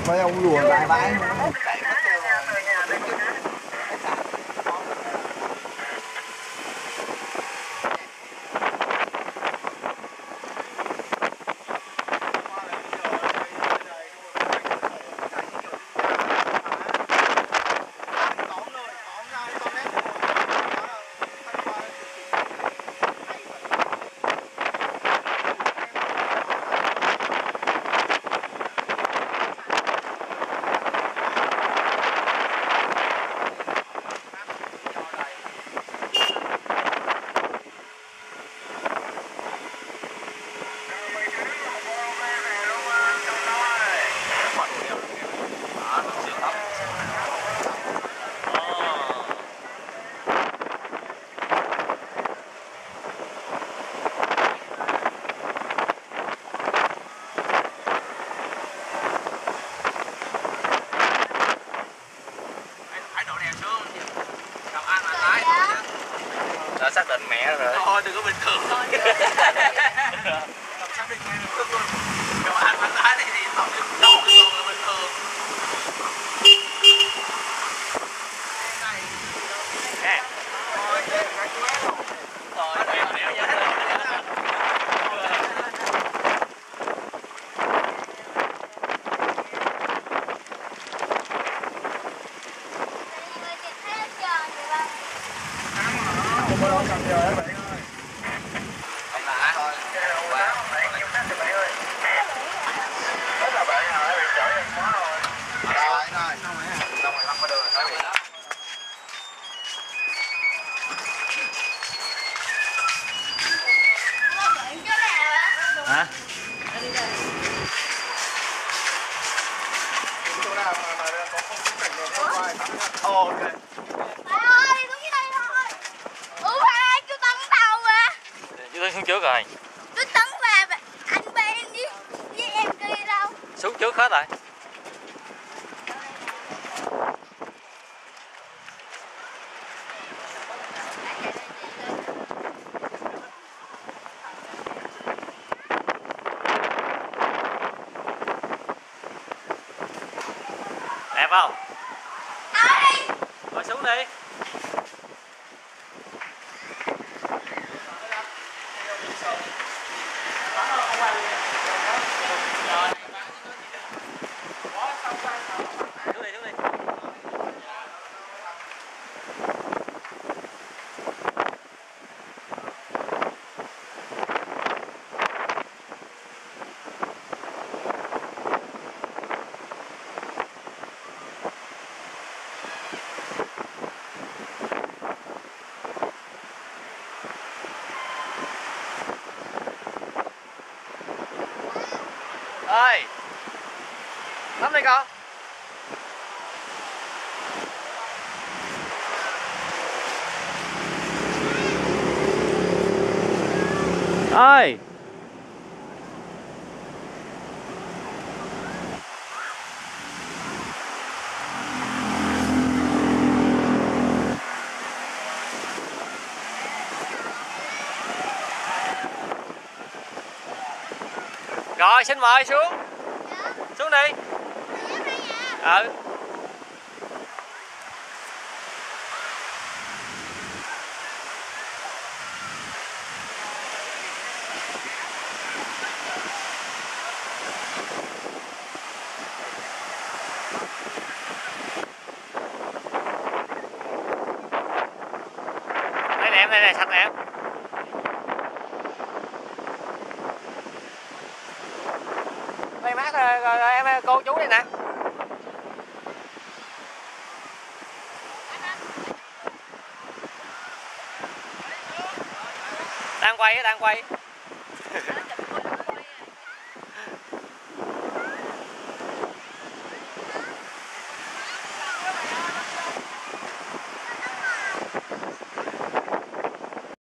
Mấy ông lùa vài vãi mà nó chạy mất tiêu rồi. Đã xác định mẹ rồi. Thôi đừng có bình thường. Xác định mẹ được luôn. Nếu anh mà lái này thì không đâu luôn là bình thường. Hả? Ok. Ơi, đúng như đây thôi. Hai chú Tấn đâu à? Chú Tấn xuống trước rồi. Chú Tấn và anh Ben với em kia đâu? Xuống trước hết rồi. Đẹp không? Ngồi xuống đi. Ơi, tắm đi con. Ơi. Rồi, xin mời xuống. Xuống đi. Ừ. Đây nè em, đây nè, sạch nè em. Đây mát rồi em, cô chú đây nè. Đang quay.